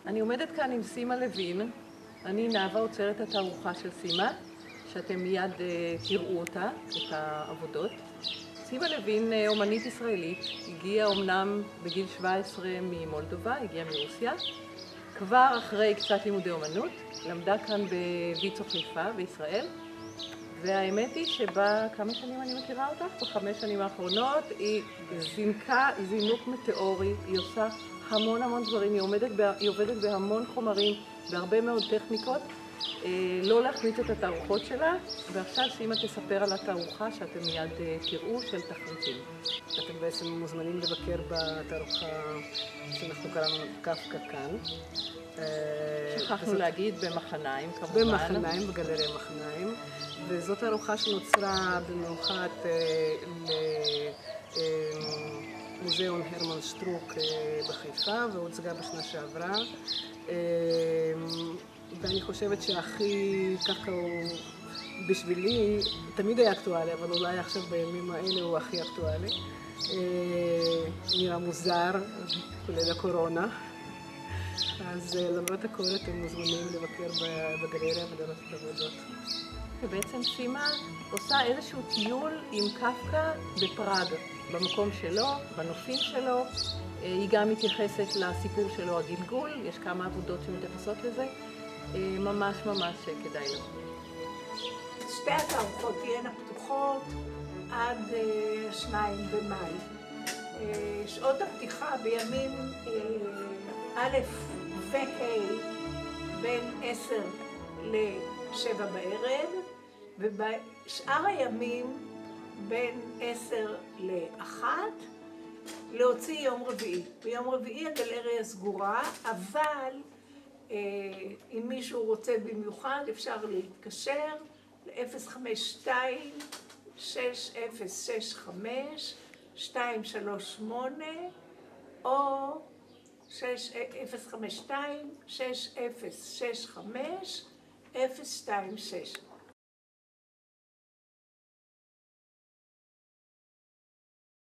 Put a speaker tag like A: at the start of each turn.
A: אני עומדת כאן עם סימה לוין. אני נאווה עוצרת התערוכה של סימה, שאתם מיד תראו אותה, את העבודות. סימה לוין אומנית ישראלית, הגיעה אומנם בגיל 17 ממולדובה, הגיעה מרוסיה. כבר אחרי קצת לימודי אומנות, למדה כאן בויצו חיפה בישראל. והאמת היא כמה שנים אני מכירה אותך? ב5 שנים האחרונות היא זינקה זינוק מטאורי, היא עושה המון דברים, היא עובדת בהמון חומרים, בהרבה מאוד טכניקות, לא להחמיץ את התערוכות שלה, ועכשיו סימה תספר על התערוכה שאתם מיד תראו של תחריטים.
B: אתם בעצם מוזמנים לבקר בתערוכה שאנחנו קראנו קפקא כאן.
A: שכחנו להגיד במחניים כמובן.
B: במחניים, בגלריה מחניים. וזאת תערוכה שנוצרה במיוחד למוזיאון הרמן שטרוק בחיפה והוצגה בשנה שעברה. ואני חושבת שהכי ככה הוא בשבילי, תמיד היה אקטואלי, אבל אולי עכשיו בימים האלה הוא הכי אקטואלי. נראה מוזר, כולל הקורונה. אז למרות הכל אתם מוזמנים לבקר בגלריה ולראות את העבודות.
A: ובעצם סימה עושה איזשהו טיול עם קפקא בפראג, במקום שלו, בנופים שלו. היא גם מתייחסת לסיפור שלו, הגלגול, יש כמה עבודות שמתייחסות לזה. ממש כדאי לו.
C: שתי התערוכות תהיינה פתוחות עד 2 במאי. שעות הפתיחה בימים א' ו-ה' בין 10 ל-7 בערב, ובשאר הימים בין 10 ל-1 להוציא יום רביעי. ביום רביעי הגלריה סגורה, אבל אם מישהו רוצה במיוחד אפשר להתקשר ל-052-6065-238 או 052-6065-026.